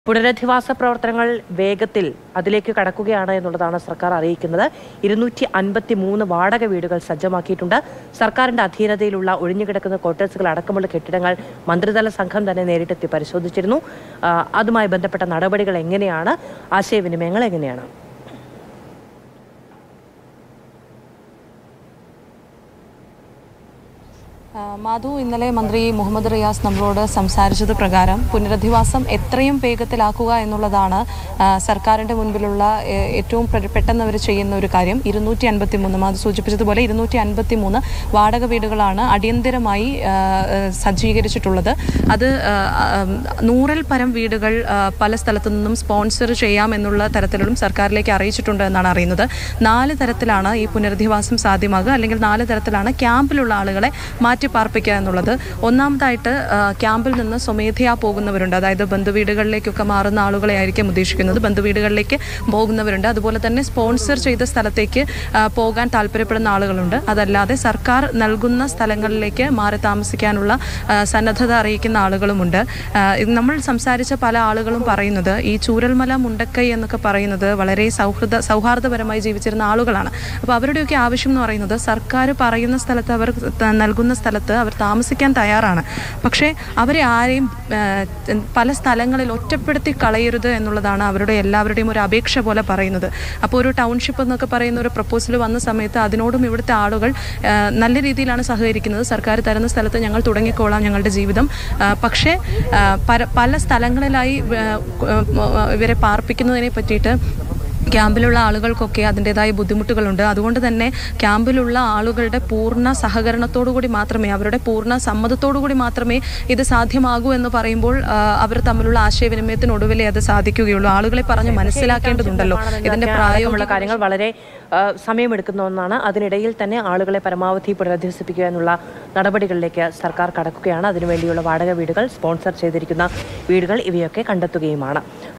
പുനരധിവാസ പ്രവർത്തനങ്ങൾ വേഗത്തിൽ അതിലേക്ക് കടക്കുകയാണ് എന്നുള്ളതാണ് സർക്കാർ അറിയിക്കുന്നത്. 253 വാടക വീടുകൾ സജ്ജമാക്കിയിട്ടുണ്ട്. സർക്കാരിന്റെ അധീനതയിലുള്ള ഒഴിഞ്ഞുകിടക്കുന്ന ക്വാർട്ടേഴ്സുകൾ അടക്കമുള്ള കെട്ടിടങ്ങൾ മന്ത്രിതല സംഘം തന്നെ നേരിട്ടെത്തി പരിശോധിച്ചിരുന്നു. അതുമായി ബന്ധപ്പെട്ട നടപടികൾ എങ്ങനെയാണ്, ആശയവിനിമയങ്ങൾ എങ്ങനെയാണ്? മാധു, ഇന്നലെ മന്ത്രി മുഹമ്മദ് റിയാസ് നമ്മളോട് സംസാരിച്ചത് പ്രകാരം പുനരധിവാസം എത്രയും വേഗത്തിലാക്കുക എന്നുള്ളതാണ് സർക്കാരിൻ്റെ മുൻപിലുള്ള ഏറ്റവും പെട്ടെന്ന് അവർ ചെയ്യുന്ന ഒരു കാര്യം. 253 മാധു സൂചിപ്പിച്ചതുപോലെ 253 വാടക വീടുകളാണ് അടിയന്തരമായി സജ്ജീകരിച്ചിട്ടുള്ളത്. അത് 100-ൽ പരം വീടുകൾ പല സ്ഥലത്തു നിന്നും സ്പോൺസർ ചെയ്യാമെന്നുള്ള തരത്തിലും സർക്കാരിലേക്ക് അറിയിച്ചിട്ടുണ്ട് എന്നാണ് അറിയുന്നത്. 4 തരത്തിലാണ് ഈ പുനരധിവാസം സാധ്യമാകുക, അല്ലെങ്കിൽ 4 തരത്തിലാണ് ക്യാമ്പിലുള്ള ആളുകളെ മാറ്റി പാർപ്പിക്കുക എന്നുള്ളത്. ഒന്നാമതായിട്ട് ക്യാമ്പിൽ നിന്ന് സ്വമേധയാ പോകുന്നവരുണ്ട്. അതായത് ബന്ധുവീടുകളിലേക്കൊക്കെ മാറുന്ന ആളുകളെ ആയിരിക്കും ഉദ്ദേശിക്കുന്നത്. ബന്ധുവീടുകളിലേക്ക് പോകുന്നവരുണ്ട്. അതുപോലെ തന്നെ സ്പോൺസർ ചെയ്ത സ്ഥലത്തേക്ക് പോകാൻ താല്പര്യപ്പെടുന്ന ആളുകളുണ്ട്. അതല്ലാതെ സർക്കാർ നൽകുന്ന സ്ഥലങ്ങളിലേക്ക് മാറി താമസിക്കാനുള്ള സന്നദ്ധത അറിയിക്കുന്ന ആളുകളുമുണ്ട്. നമ്മൾ സംസാരിച്ച പല ആളുകളും പറയുന്നത് ഈ ചൂരൽമല, മുണ്ടക്കൈ എന്നൊക്കെ പറയുന്നത് വളരെ സൗഹാർദ്ദപരമായി ജീവിച്ചിരുന്ന ആളുകളാണ്. അപ്പോൾ അവരുടെയൊക്കെ ആവശ്യം എന്ന് പറയുന്നത് സർക്കാർ പറയുന്ന സ്ഥലത്ത്, അവർ നൽകുന്ന സ്ഥലത്ത് അവർ താമസിക്കാൻ തയ്യാറാണ്. പക്ഷേ അവരെ ആരെയും പല സ്ഥലങ്ങളിൽ ഒറ്റപ്പെടുത്തി കളയരുത് എന്നുള്ളതാണ് അവരുടെ എല്ലാവരുടെയും ഒരു അപേക്ഷ പോലെ പറയുന്നത്. അപ്പോൾ ഒരു ടൗൺഷിപ്പ് എന്നൊക്കെ പറയുന്ന ഒരു പ്രപ്പോസൽ വന്ന സമയത്ത് അതിനോടും ഇവിടുത്തെ ആളുകൾ നല്ല രീതിയിലാണ് സഹകരിക്കുന്നത്. സർക്കാർ തരുന്ന സ്ഥലത്ത് ഞങ്ങൾ തുടങ്ങിക്കോളാം ഞങ്ങളുടെ ജീവിതം. പക്ഷേ പല സ്ഥലങ്ങളിലായി ഇവരെ പാർപ്പിക്കുന്നതിനെ പറ്റിയിട്ട് ക്യാമ്പിലുള്ള ആളുകൾക്കൊക്കെ അതിൻ്റെതായ ബുദ്ധിമുട്ടുകളുണ്ട്. അതുകൊണ്ട് തന്നെ ക്യാമ്പിലുള്ള ആളുകളുടെ പൂർണ്ണ സഹകരണത്തോടുകൂടി മാത്രമേ, അവരുടെ പൂർണ്ണ സമ്മതത്തോടുകൂടി മാത്രമേ ഇത് സാധ്യമാകൂ എന്ന് പറയുമ്പോൾ അവർ തമ്മിലുള്ള ആശയവിനിമയത്തിനൊടുവിലേ അത് സാധിക്കുകയുള്ളൂ. ആളുകളെ പറഞ്ഞ് മനസ്സിലാക്കേണ്ടതുണ്ടല്ലോ. ഇതിന്റെ പ്രായമുള്ള കാര്യങ്ങൾ വളരെ സമയമെടുക്കുന്ന ഒന്നാണ്. അതിനിടയിൽ തന്നെ ആളുകളെ പരമാവധി പുനരധിവസിപ്പിക്കുക എന്നുള്ള നടപടികളിലേക്ക് സർക്കാർ കടക്കുകയാണ്. അതിനുവേണ്ടിയുള്ള വാടക വീടുകൾ, സ്പോൺസർ ചെയ്തിരിക്കുന്ന വീടുകൾ ഇവയൊക്കെ കണ്ടെത്തുകയുമാണ്.